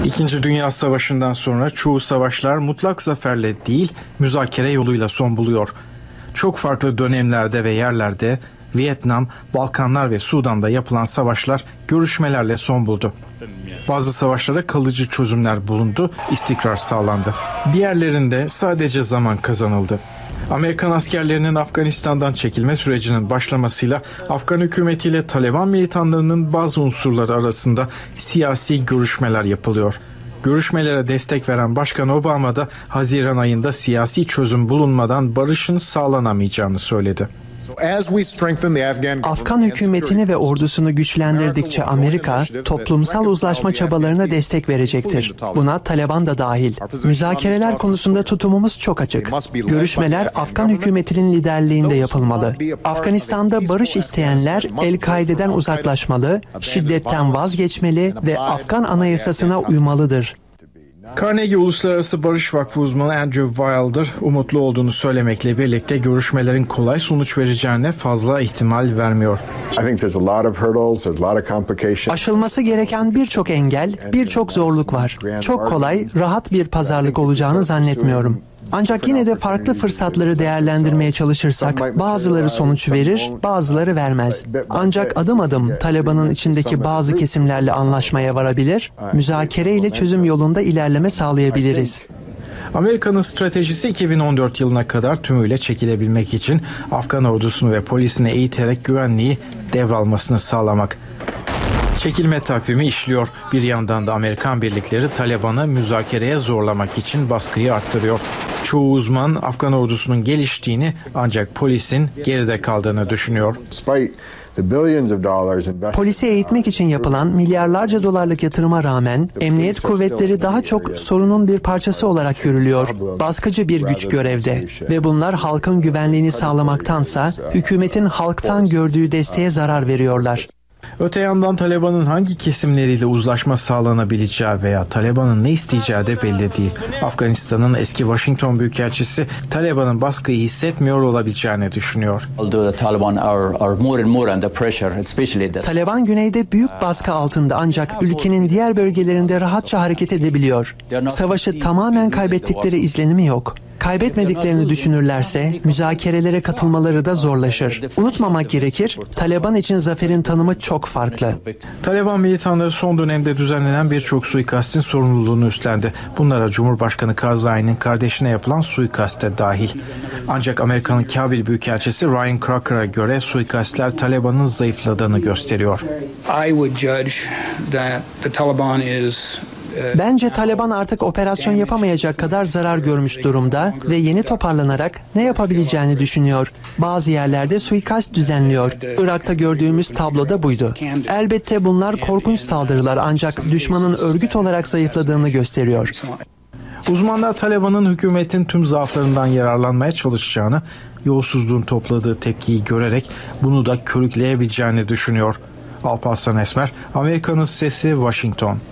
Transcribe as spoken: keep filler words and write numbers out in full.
İkinci Dünya Savaşı'ndan sonra çoğu savaşlar mutlak zaferle değil, müzakere yoluyla son buluyor. Çok farklı dönemlerde ve yerlerde Vietnam, Balkanlar ve Sudan'da yapılan savaşlar görüşmelerle son buldu. Bazı savaşlara kalıcı çözümler bulundu, istikrar sağlandı. Diğerlerinde sadece zaman kazanıldı. Amerikan askerlerinin Afganistan'dan çekilme sürecinin başlamasıyla Afgan hükümetiyle Taliban militanlarının bazı unsurları arasında siyasi görüşmeler yapılıyor. Görüşmelere destek veren Başkan Obama da Haziran ayında siyasi çözüm bulunmadan barışın sağlanamayacağını söyledi. Afgan hükümetini ve ordusunu güçlendirdikçe Amerika, toplumsal uzlaşma çabalarına destek verecektir. Buna Taliban da dahil. Müzakereler konusunda tutumumuz çok açık. Görüşmeler Afgan hükümetinin liderliğinde yapılmalı. Afganistan'da barış isteyenler El-Kaide'den uzaklaşmalı, şiddetten vazgeçmeli ve Afgan anayasasına uymalıdır. Carnegie Uluslararası Barış Vakfı uzmanı Andrew Wilder umutlu olduğunu söylemekle birlikte görüşmelerin kolay sonuç vereceğine fazla ihtimal vermiyor. Aşılması gereken birçok engel, birçok zorluk var. Çok kolay, rahat bir pazarlık olacağını zannetmiyorum. Ancak yine de farklı fırsatları değerlendirmeye çalışırsak bazıları sonuç verir, bazıları vermez. Ancak adım adım Taliban'ın içindeki bazı kesimlerle anlaşmaya varabilir, müzakere ile çözüm yolunda ilerleme sağlayabiliriz. Amerika'nın stratejisi iki bin on dört yılına kadar tümüyle çekilebilmek için Afgan ordusunu ve polisini eğiterek güvenliği devralmasını sağlamak. Çekilme takvimi işliyor. Bir yandan da Amerikan birlikleri Taliban'ı müzakereye zorlamak için baskıyı arttırıyor. Çoğu uzman Afgan ordusunun geliştiğini ancak polisin geride kaldığını düşünüyor. Polisi eğitmek için yapılan milyarlarca dolarlık yatırıma rağmen emniyet kuvvetleri daha çok sorunun bir parçası olarak görülüyor. Baskıcı bir güç görevde ve bunlar halkın güvenliğini sağlamaktansa hükümetin halktan gördüğü desteğe zarar veriyorlar. Öte yandan Taliban'ın hangi kesimleriyle uzlaşma sağlanabileceği veya Taliban'ın ne isteyeceği de belli değil. Afganistan'ın eski Washington Büyükelçisi Taliban'ın baskıyı hissetmiyor olabileceğini düşünüyor. Taliban güneyde büyük baskı altında ancak ülkenin diğer bölgelerinde rahatça hareket edebiliyor. Savaşı tamamen kaybettikleri izlenimi yok. Kaybetmediklerini düşünürlerse müzakerelere katılmaları da zorlaşır. Unutmamak gerekir, Taliban için zaferin tanımı çok farklı. Taliban militanları son dönemde düzenlenen birçok suikastin sorumluluğunu üstlendi. Bunlara Cumhurbaşkanı Karzai'nin kardeşine yapılan suikast de dahil. Ancak Amerika'nın Kabil Büyükelçisi Ryan Crocker'a göre suikastler Taliban'ın zayıfladığını gösteriyor. I would judge that the Taliban is Bence Taliban artık operasyon yapamayacak kadar zarar görmüş durumda ve yeni toparlanarak ne yapabileceğini düşünüyor. Bazı yerlerde suikast düzenliyor. Irak'ta gördüğümüz tablo da buydu. Elbette bunlar korkunç saldırılar ancak düşmanın örgüt olarak zayıfladığını gösteriyor. Uzmanlar Taliban'ın hükümetin tüm zaaflarından yararlanmaya çalışacağını, yolsuzluğun topladığı tepkiyi görerek bunu da körükleyebileceğini düşünüyor. Alparslan Esmer, Amerika'nın Sesi, Washington.